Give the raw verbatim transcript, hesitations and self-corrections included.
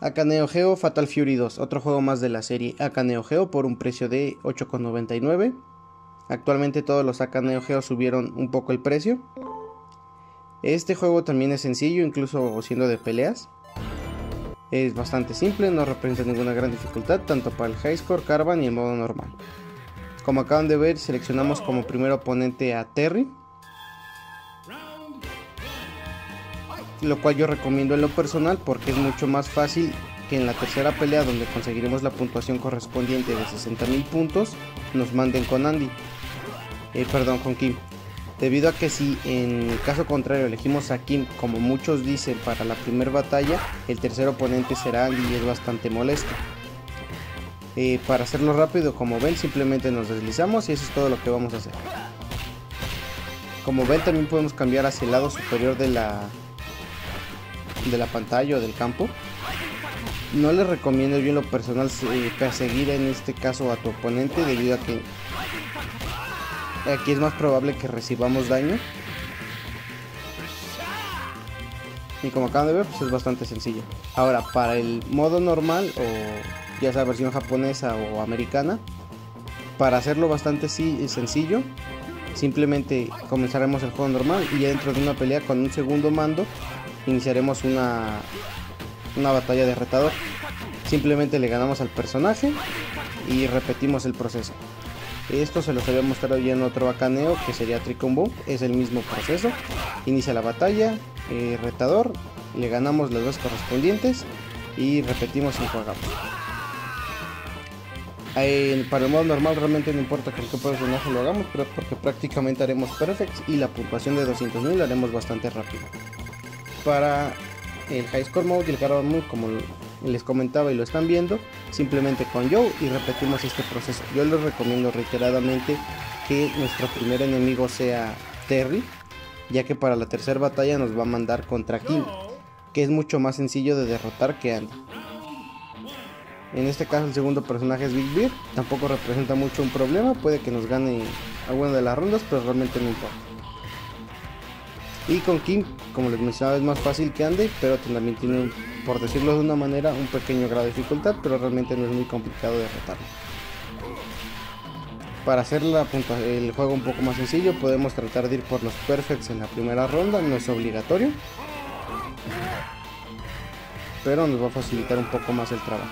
Aka Neo Geo Fatal Fury dos, otro juego más de la serie Aka Neo Geo por un precio de ocho con noventa y nueve. Actualmente todos los Aka Neo Geo subieron un poco el precio. Este juego también es sencillo, incluso siendo de peleas. Es bastante simple, no representa ninguna gran dificultad, tanto para el High Score, Caravan y el modo normal. Como acaban de ver, seleccionamos como primer oponente a Terry, lo cual yo recomiendo en lo personal porque es mucho más fácil que en la tercera pelea, donde conseguiremos la puntuación correspondiente de sesenta mil puntos, nos manden con Andy, eh, perdón, con Kim. Debido a que si en caso contrario elegimos a Kim, como muchos dicen, para la primera batalla, el tercer oponente será Andy y es bastante molesto. Eh, para hacerlo rápido, como ven, simplemente nos deslizamos y eso es todo lo que vamos a hacer. Como ven, también podemos cambiar hacia el lado superior de la, de la pantalla o del campo. No les recomiendo yo en lo personal eh, perseguir en este caso a tu oponente, debido a que aquí es más probable que recibamos daño. Y como acaban de ver, pues es bastante sencillo. Ahora, para el modo normal, o ya sea versión japonesa o americana, para hacerlo bastante sí, sencillo, simplemente comenzaremos el juego normal y ya dentro de una pelea con un segundo mando iniciaremos una, una batalla de retador. Simplemente le ganamos al personaje y repetimos el proceso. Esto se los había mostrado ya en otro Aka Neo, que sería Trick and Boom. Es el mismo proceso. Inicia la batalla, eh, retador, le ganamos las dos correspondientes y repetimos y jugamos. Eh, para el modo normal realmente no importa con qué personaje lo hagamos, pero porque prácticamente haremos perfects y la puntuación de doscientos mil la haremos bastante rápido. Para el High Score Mode y el Caravan Mode, como les comentaba y lo están viendo, simplemente con Joe y repetimos este proceso. Yo les recomiendo reiteradamente que nuestro primer enemigo sea Terry, ya que para la tercera batalla nos va a mandar contra Kim, que es mucho más sencillo de derrotar que Andy. En este caso el segundo personaje es Big Bear, tampoco representa mucho un problema, puede que nos gane alguna de las rondas, pero realmente no importa. Y con Kim, como les mencionaba, es más fácil que Andy, pero también tiene, un, por decirlo de una manera, un pequeño grado de dificultad, pero realmente no es muy complicado derrotarlo. Para hacer la punta, el juego un poco más sencillo, podemos tratar de ir por los perfects en la primera ronda, no es obligatorio, pero nos va a facilitar un poco más el trabajo.